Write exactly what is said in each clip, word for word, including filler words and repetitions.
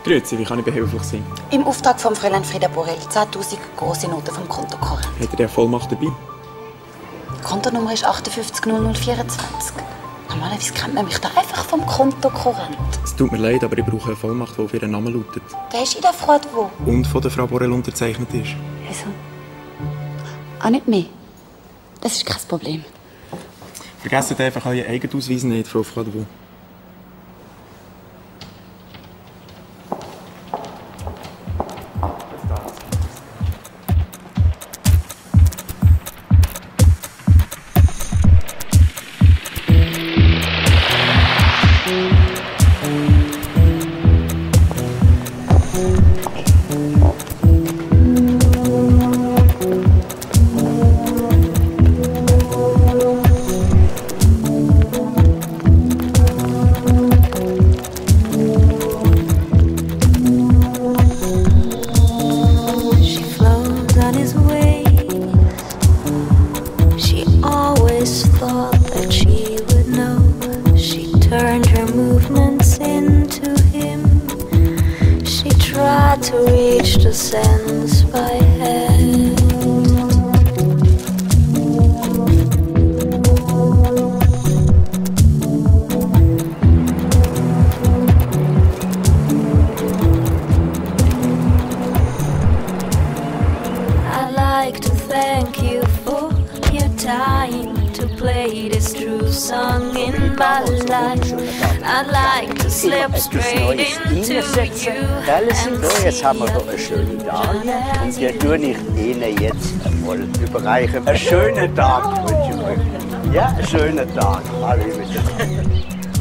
Grüezi, wie kann ich behilflich sein? Im Auftrag von Fräulein Frieda Borel zehntausend grosse Noten vom Kontokorrent. Hat er die Vollmacht dabei? Die Kontonummer ist achtundfünfzig null null vierundzwanzig. Normalerweise kennt man mich da einfach vom Kontokorrent. Es tut mir leid, aber ich brauche eine Vollmacht, die auf ihren Namen lautet. Der ist in der Freude wo? Und von der Frau Borel unterzeichnet ist. Also? Auch nicht mehr. Das ist kein Problem. Vergessen einfach euren Eigenausweis nicht, Frau Fradou. Jetzt haben wir doch eine schöne Dame und die tue ich Ihnen jetzt einmal überreichen. Einen schönen Tag wünsche ich euch. Ja, einen schönen Tag. Alle wieder.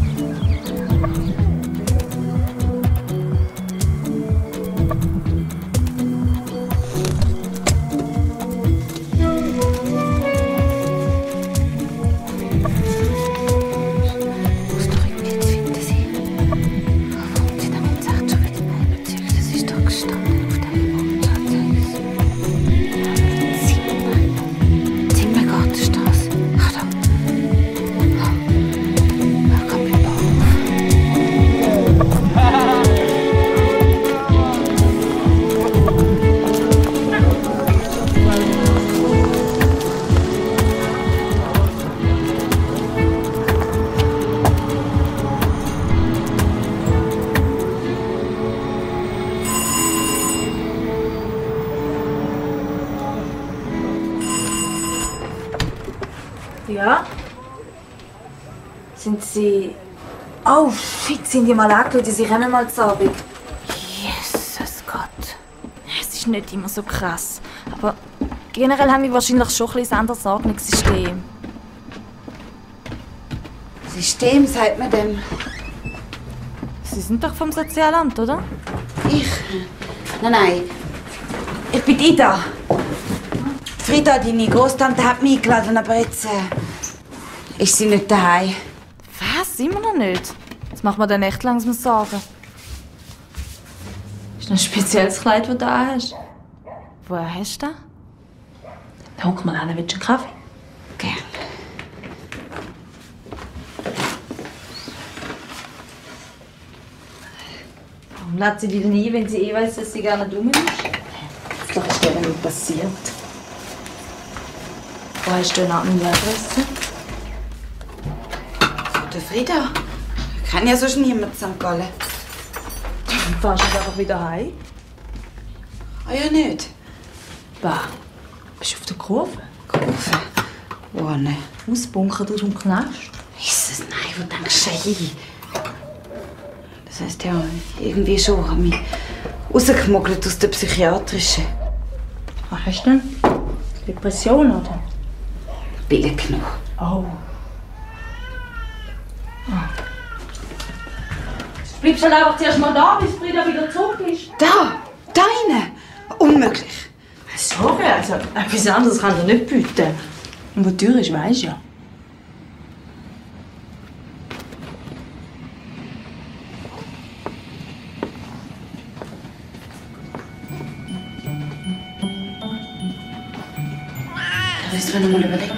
Ja? Sind Sie... Oh, shit, sind die mal angeschaut? Sie kommen mal zu Abend. Jesus Gott. Es ist nicht immer so krass. Aber generell haben wir wahrscheinlich schon ein bisschen ein anderes Ordnungssystem. System, sagt man dem. Sie sind doch vom Sozialamt, oder? Ich? Nein, nein. Ich bin Ida. Frieda, deine Großtante, hat mich eingeladen, aber jetzt äh, ist sie nicht daheim. Was? Immer noch nicht? Das macht mir dann echt langsam Sorgen. Ist noch ein spezielles Kleid, das du da hast? Woher hast du das? Dann hock mal an, willst du einen Kaffee? Gern. Warum lädt sie dich denn ein, wenn sie eh weiss, dass sie gar nicht dumm ist? Vielleicht ist dir nicht passiert. Wo hast du eine Adresse? Der Frieda. Ich kenne ja sonst niemanden in Sankt Gallen. Dann fahrst du einfach wieder heim. Ah ja, nicht. Bah, bist du auf der Kurve? Kurve? Wo ne? Ausbunkert aus dem Knast. Jesus, nein, wo denkst du hin? Das heisst ja, irgendwie schon. Habe mich rausgemuggelt aus der psychiatrischen. Was hast du denn? Depression, oder? Billig genug. Oh. Ah. Du bleibst halt einfach zuerst mal da, bis Frieda wieder zurück ist. Da! Deine! Unmöglich. Sorry, also etwas anderes kann er nicht bieten. Und wo die Tür ist, weisst du ja. Da müssen wir noch mal überlegen.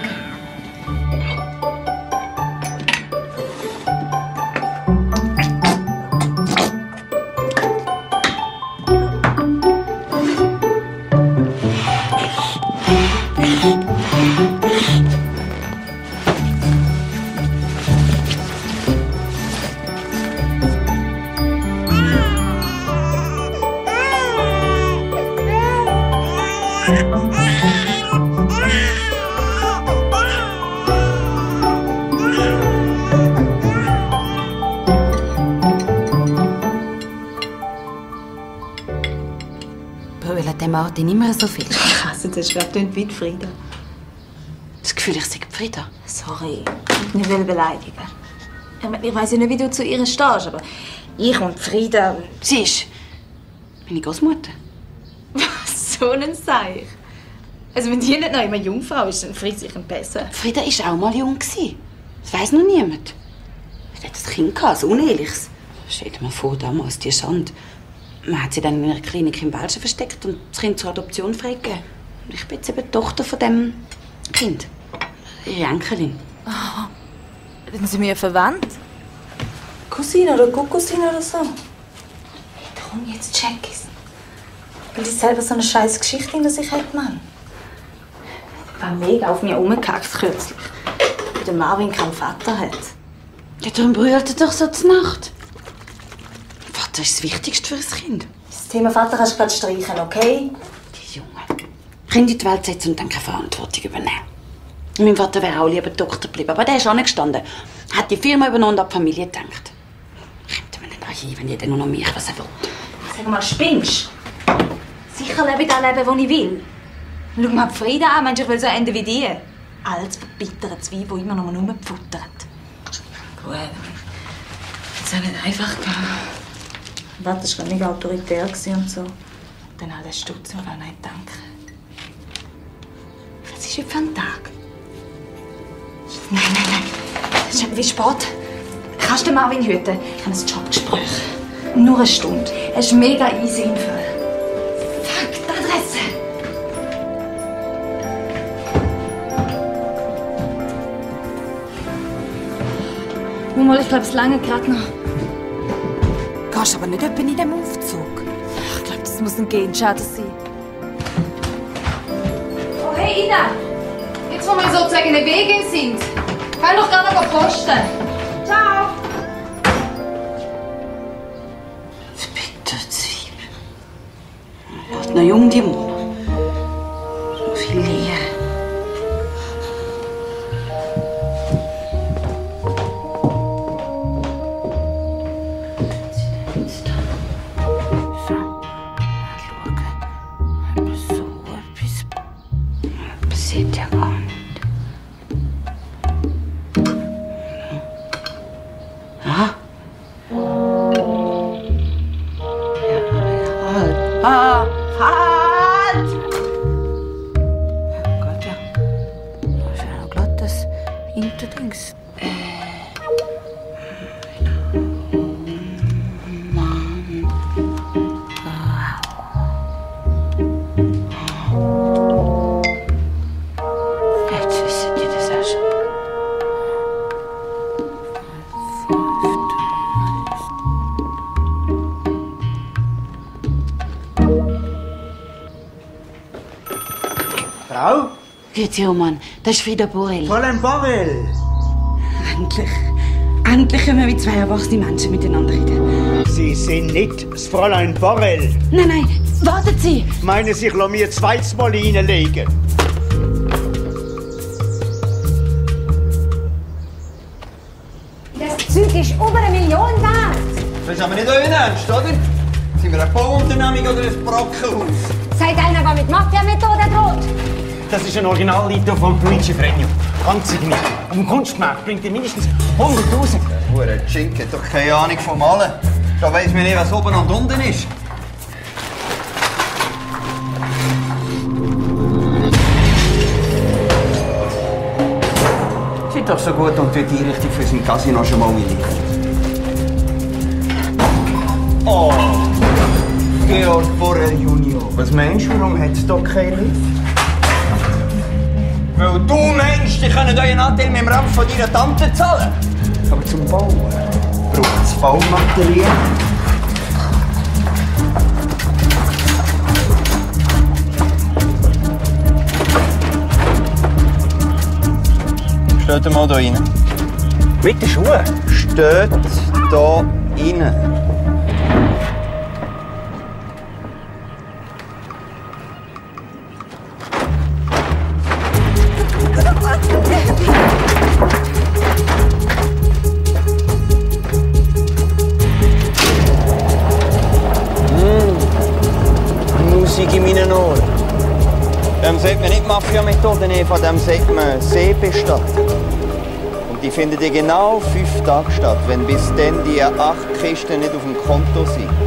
Martin immer so viel? Ich hasse das, wer tönt wie Frieda. Das Gefühl, ich sei Frieda. Sorry, ich will nicht beleidigen. Ich, mein, ich weiss ja nicht, wie du zu ihr stehst, aber ich und Frieda... Sie ist meine Großmutter. Was, so ein Seich? Also wenn die nicht noch immer Jungfrau ist, dann frisst sich ein besser. Frieda war auch mal jung. Das weiss noch niemand. Sie hat ein Kind gehabt, ein uneheliches. Stell dir mal vor, damals, die Schande. Man hat sie dann in einer Klinik im Belgien versteckt und das Kind zur Adoption freigegeben. Und ich bin jetzt eben die Tochter von dem Kind. Ihre Enkelin. Oh, sind Sie mir verwandt? Cousine oder Cousine oder so? Hey, darum jetzt check ich's. Weil ich selber so eine scheiß Geschichte hinter sich hat, Mann. Ich war mega auf mich rumgehackt kürzlich. Weil der Marvin keinen Vater hat. Ja, darum brüllt er doch so zur Nacht. Vater ist das Wichtigste für ein Kind. Das Thema Vater kannst du gerade streichen, okay? Die Junge. Kind in die Welt setzen und dann keine Verantwortung übernehmen. Mein Vater wäre auch lieber Doktor geblieben, aber der ist angestanden. Hat die Firma übernommen und an die Familie gedacht. Kommt mir nicht hin, wenn jeder nur noch mich was er will. Sag mal, spinnst du? Sicher lebe ich das Leben, das ich will. Schau mal Frieda an, meinst du, ich will so enden wie die? Alles verbitterte Zwiebel, die immer noch rumpfuttert. Gut, das ist nicht einfach gegangen. Vater war mega autoritär und so. Dann all den Stutz, den wir nicht danken. Was ist heute für ein Tag? Nein, nein, nein. Es ist wie spät. Kannst du Marvin hüten? Ich habe ein Jobgespräch. Nur eine Stunde. Es ist mega easy im Fall. Fuck, die Adresse! Mal, ich glaube, es lange gerade noch. Gehst aber nicht etwa in diesem Aufzug. Ich glaube, das muss ein Genschaden sein. Oh, hey, Ida! Jetzt, wo wir sozusagen in den Wegen sind, kann ich doch gerade noch posten. Ciao! Verbitterte Zwiebel. Gott, noch jung, die Mona. So viel Leer. Frau? Grüezi, oh Mann. Das ist Frieda Borel. Fräulein Borel. Endlich. Endlich können wir wie zwei erwachsene Menschen miteinander reden. Sie sind nicht das Fräulein Borel. Nein, nein. Warten Sie. Meinen Sie, ich lasse mir zweites Mal reinlegen? Das Zeug ist über eine Million wert. Das ist aber nicht euer Ernst, oder? Sind wir eine Bauunternehmung oder ein Brockenhaus? Seid einer, der mit Mafia-Methoden droht? Das ist ein Originallito von Luigi Fregno. Ganz signiert. Auf dem Kunstmarkt bringt er mindestens hunderttausend. Hure Schinken hat doch keine Ahnung vom Malen. Da weiss man nicht, was oben und unten ist. Seid doch so gut und tut die Einrichtung für sein Casino schon mal willig. Oh! Georg Borel Junior. Was meinst du, warum hat es da keinen Lift? Weil du meinst, ich kann euren Anteil mit dem Rampf von deiner Tante zahlen. Aber zum Bauen braucht es Baumaterial. Steht mal da rein. Mit den Schuhen? Steht da rein. Musik in meinen Ohren. sagt man nicht Mafia-Methode, nee, von dem sagt man Seebestattung. Und die findet in genau fünf Tagen statt, wenn bis dann die acht Kisten nicht auf dem Konto sind.